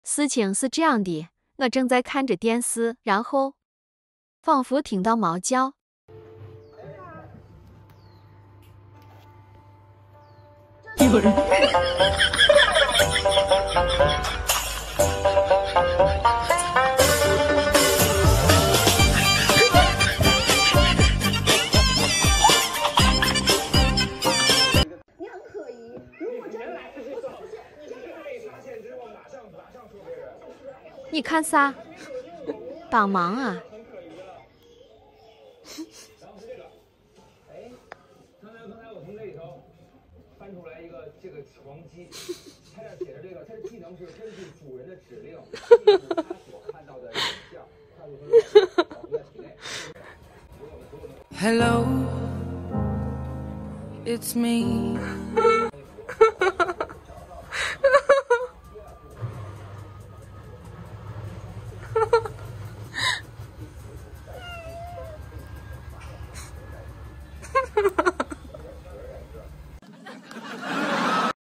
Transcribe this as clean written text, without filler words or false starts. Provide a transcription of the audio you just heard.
事情是这样的，我正在看着电视，然后仿佛听到猫叫。 有人。 你看啥？帮忙啊！ 刚才我从这里头翻出来一个这个床机，它这写着这个，它的技能是根据主人的指令，记住他所看到的影像，快速保护在体内。 Hello, it's me. Ha ha ha.